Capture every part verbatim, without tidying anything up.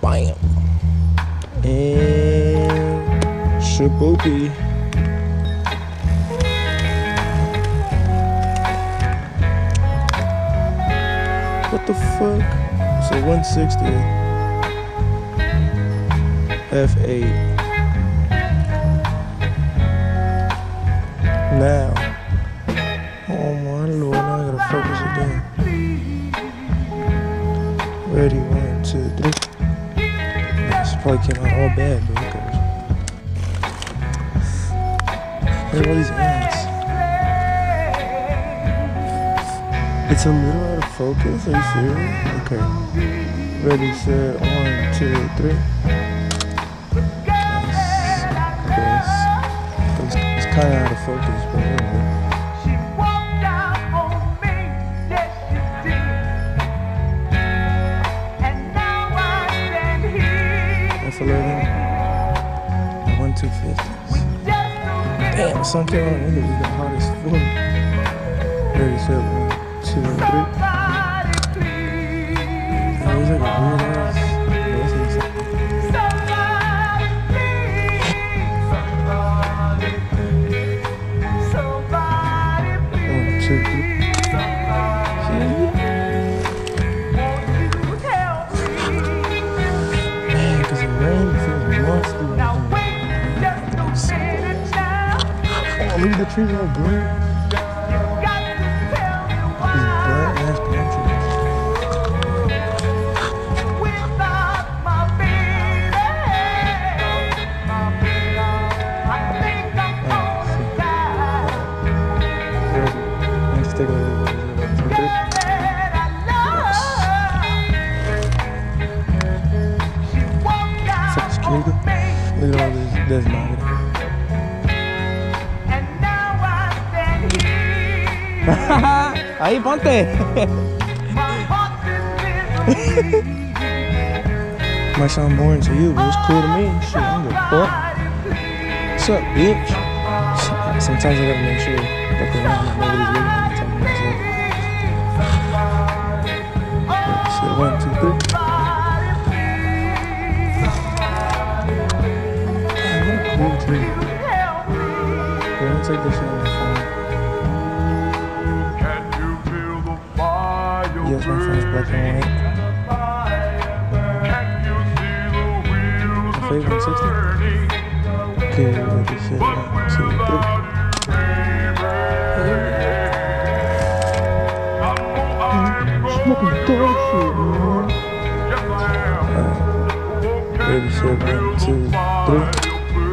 Bam. And shaboopy. What the fuck? So one sixty. F eight. Now. Oh my lord, now I gotta focus again. Ready, one, two, three. This probably came out all bad, but who cares? Look at all these ants. It's a little out of focus, are you serious? Okay. Ready, set, one, two, three. Nice. Okay, it's, it's, it's kind of out of focus, but anyway. F eleven. one two fifties. Damn, something on the window is the hottest fuck. Ready, set, one, two, and three. Oh, he's like a weird ass. One, two, three. Man, because it rained, it feels musty. Oh, look at the trees all green. Take a look at Look at all this, this magnet. Ahí, ponte. Might sound boring to you, but it's cool to me. Shit, I'm the fuck. What's up, bitch? Sometimes I gotta make sure that around and nobody's looking at me talking about myself. Shit, one, two, three. Cool tree. Yeah, I'm gonna take this shit on my phone. Yes, my phone's black and white. My favorite one sixty? Okay, like this shit. One, two, three. Smoking dog shit, man. Alright. Ready, set, one, two, three.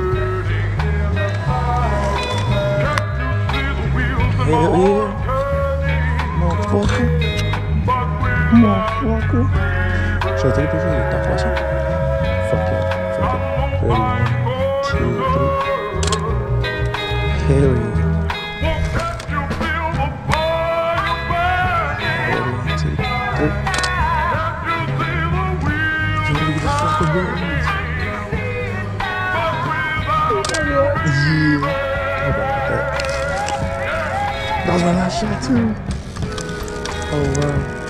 Hell yeah, motherfucker, motherfucker. Should I take a picture of the top flashing? Fuck yeah, fuck it. Ready, one, two, three. Hell yeah. Ready, one, two, three. Look at the fucking birds. Yeah. How about that? That was my last shot too. Oh wow.